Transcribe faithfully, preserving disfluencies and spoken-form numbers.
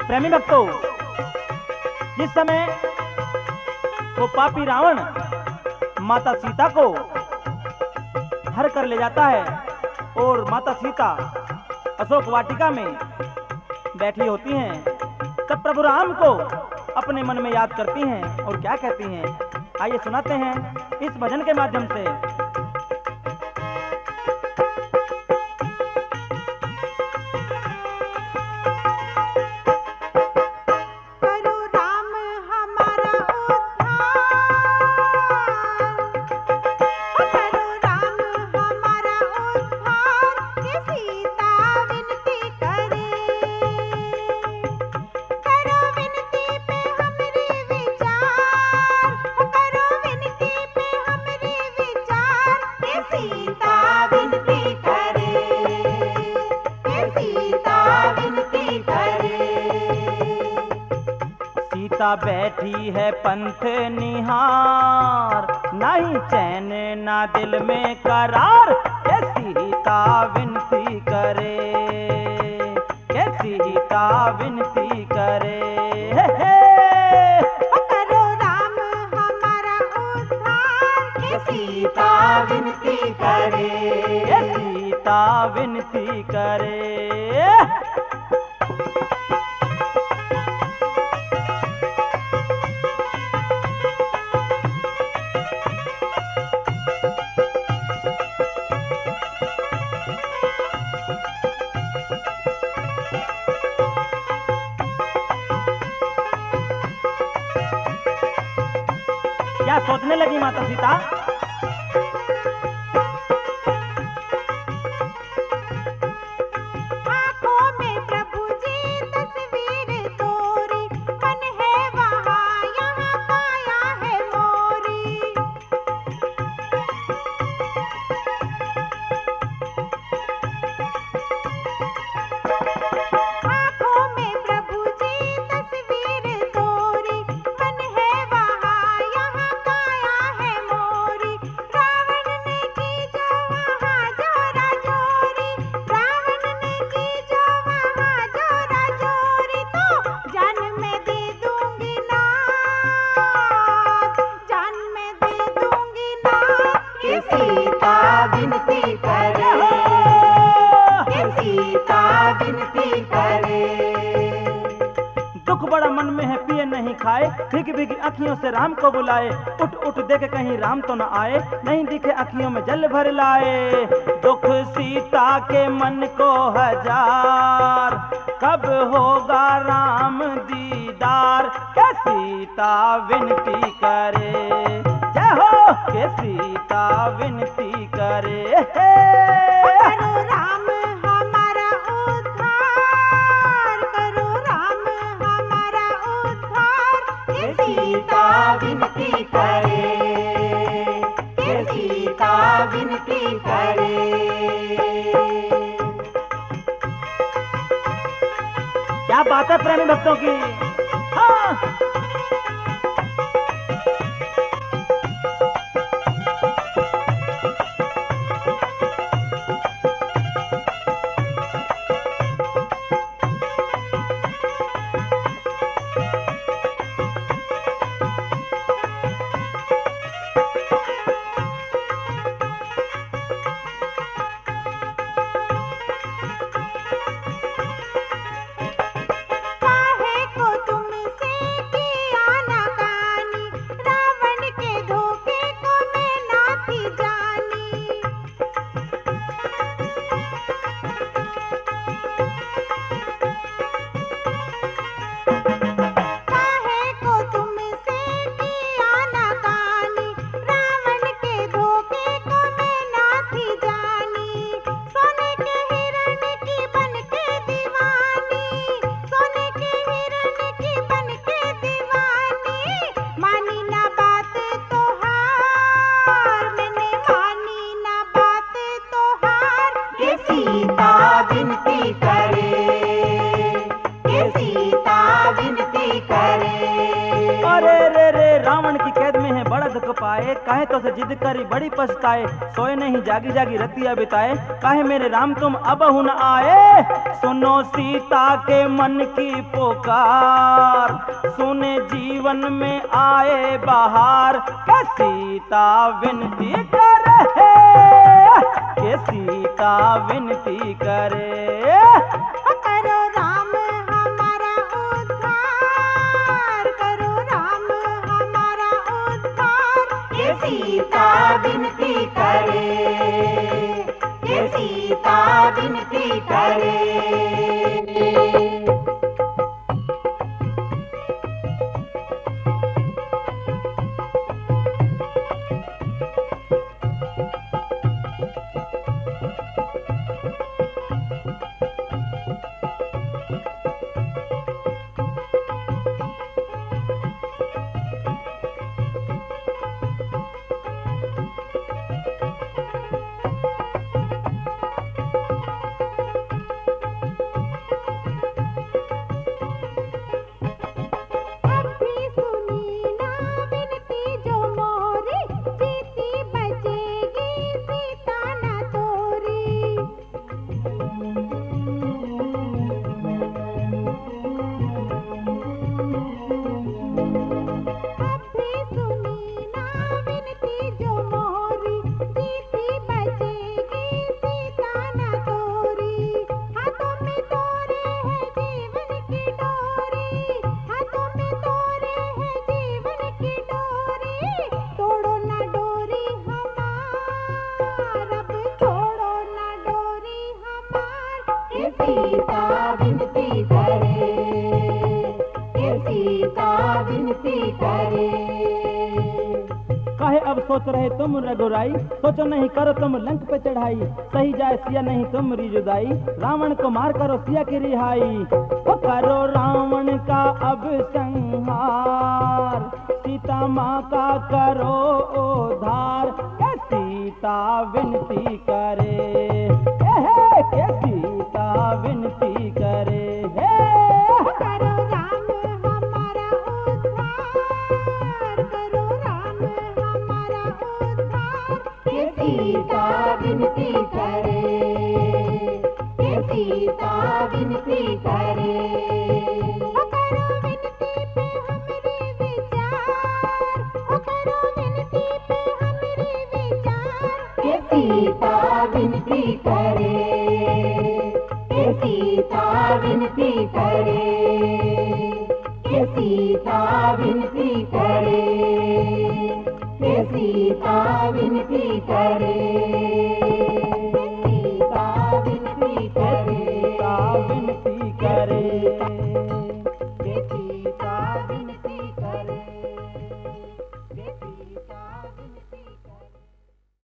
प्रेमी भक्तों, जिस समय वो पापी रावण माता सीता को हर कर ले जाता है और माता सीता अशोक वाटिका में बैठी होती हैं, तब प्रभु राम को अपने मन में याद करती हैं और क्या कहती हैं, आइए सुनाते हैं इस भजन के माध्यम से। सीता बैठी है पंथ निहार, नहीं चैन ना दिल में करार, के सीता विनती करे, के सीता विनती करे। हे हे। करो राम हमारा उद्धार, के सीता विनती करे, के सीता विनती करे। क्या सोचने लगी माता सीता? आंखों में प्रभु जी तस्वीर तोरी, मन है वहाँ यहाँ काया है मोरी। आंखों में प्रभु जी तस्वीर तोरी, मन है वहाँ यहाँ काया है मोरी। रावण ने की जो वहाँ जोरा जोरी, रावण ने की जो वहाँ जोरा जोरी, तो जान मैं दे दूंगी नाथ, जान मैं दे दूंगी नाथ, कि सीता विनती करे, कि सीता विनती करे। दुख बड़ा मन में है पिए नहीं खाए, भीगी भीगी अखियों से राम को बुलाए, उठ उठ देखे कहीं राम तो न आए, नहीं दिखे अखियों में जल भर लाए। दुख सीता के मन को हजार, कब होगा राम दीदार, के सीता विनती करे, जय हो, के सीता विनती करे। करो राम हमारा उद्धार, करो राम हमारा उद्धार, के सीता विनती करे, के सीता विनती करे। क्या बात है प्रेमी भक्तों की। हाँ। काहे को तुमसे किया नाकानी, रावण के धोखे को मैं ना थी जानी। काहे को तुमसे किया नाकानी, रावण के धोखे को मैं ना थी जानी। सोने के हिरण की बन के दीवानी, सोने के हिरण की बन के दीवानी, मानी ना बात तो हार, मैंने मानी ना बात तो हार, के सीता विनती करे, के सीता विनती करे। अरे रे रे, रावण की कैद में है बड़ा दुख पाए, काहे तो से जिद करी बड़ी पछताए, सोए नहीं जागी जागी रतिया बिताए, काहे मेरे राम तुम अब न आए। सुनो सीता के मन की पुकार, सुने जीवन में आए बहार, के सीता विनती करे, के सीता विनती करे। करो राम हमारा उद्धार, करो राम हमारा उद्धार, ये सीता विनती करे, ये सीता विनती करे। सीता विनती करे, ये सीता विनती करे। काहे अब सोच रहे तुम रघुराई, सोचो नहीं करो तुम लंक पे चढ़ाई, सही जाए सिया नहीं तुम्हारी जुदाई, रावण को मार करो सिया की रिहाई। ओ करो रावण का अब संहार, सीता माँ का करो उद्धार, के सीता विनती करे, हे हे के सीता विनती करे। हे करो राम हमारा उद्धार, करो राम हमारा उद्धार, ये सीता विनती करे, ये सीता विनती करे। ओ करो विनती पे हमरे विचार, ओ करो विनती पे हमरे विचार, ये सीता विनती करे, ये सीता विनती करे, ये सीता विनती करे, ये सीता विनती करे, सीता विनती करे, सीता विनती करे।